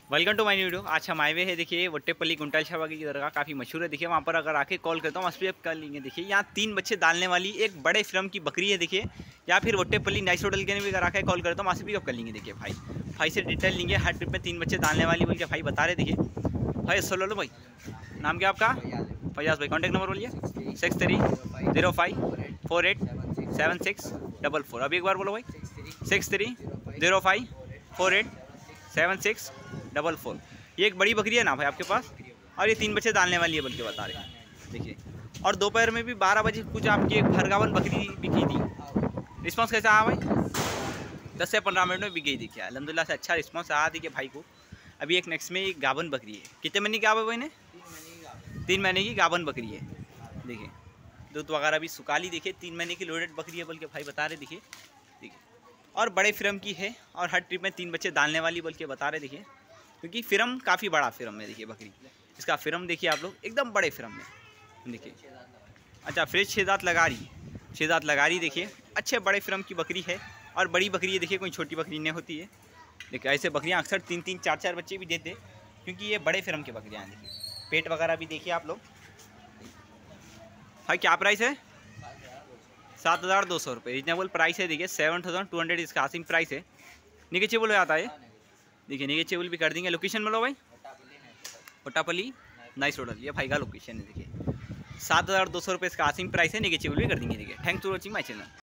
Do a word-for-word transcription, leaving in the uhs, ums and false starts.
Welcome to my new video. आज हम आए हुए हैं, देखिए वट्टेपल्ली गुंटाल शाह की दरगाह काफ़ी मशहूर है। देखिए वहाँ पर अगर आके कॉल करता हूँ मसलियत कर लेंगे। देखिए यहाँ तीन बच्चे डालने वाली एक बड़े फिल्म की बकरी है। देखिए या फिर वट्टेपल्ली नाइस होटल के भी अगर आके कॉल करता हूँ वहाँ से भी आप कर लेंगे। देखिए भाई भाई से डिटेल लेंगे, हर ट्रिप में तीन बच्चे डालने वाली बोल के भाई बता रहे। देखिए भाई अस्सलाम लो भाई, नाम क्या आपका? फयाज भाई। कॉन्टैक्ट नंबर बोलिए। Six three zero five four eight seven six double four. अभी एक बार बोलो भाई। Six three zero five four eight seven six double four. ये एक बड़ी बकरी है ना भाई आपके पास, और ये तीन बच्चे डालने वाली है बल्कि बता रहे हैं। देखिए और दोपहर में भी बारह बजे कुछ आपकी एक भरगावन बकरी बिकी थी। रिस्पांस कैसा आया भाई? दस से पंद्रह मिनट में बिक गई। देखिए अल्हम्दुलिल्लाह से अच्छा रिस्पांस आया। देखिए भाई को अभी एक नेक्स्ट में एक गावन बकरी है। कितने महीने की गावन भाई ने? तीन महीने की गावन बकरी है। देखिए दूध वगैरह भी सुखा ली। देखिए तीन महीने की लोडेड बकरी है बल्कि भाई बता रहे। देखिए देखिए और बड़े फिल्म की है, और हर ट्रिप में तीन बच्चे डालने वाली बल्कि बता रहे। देखिए क्योंकि फिल्म काफ़ी बड़ा फिल्म है। देखिए बकरी इसका फिल्म देखिए आप लोग एकदम बड़े फिल्म में। देखिए अच्छा फ्रेश छः दांत लगा रही छः दांत लगा रही। देखिए अच्छे बड़े फिल्म की बकरी है, और बड़ी बकरी है। देखिए कोई छोटी बकरी नहीं होती है। देखिए ऐसे बकरियाँ अक्सर तीन तीन चार चार बच्चे भी देते, क्योंकि ये बड़े फिल्म की बकरियाँ हैं। देखिए पेट वगैरह भी देखिए आप लोग। भाई क्या प्राइस है? सात हज़ार दो सौ रुपये रिजनेबल प्राइस है। देखिए सेवन थाउजेंड टू हंड्रेड इसका आसिंग प्राइस है। निगेचेबल हो जाता है। देखिए निगेचेबल भी कर देंगे। लोकेशन बोलो भाई। वट्टापल्ली नाइस होटल, ये भाई का लोकेशन है। देखिए सात हज़ार दो सौ रुपये इसका आसिंग प्राइस है। निगेचेबल भी कर देंगे। देखिए thanks for watching my channel.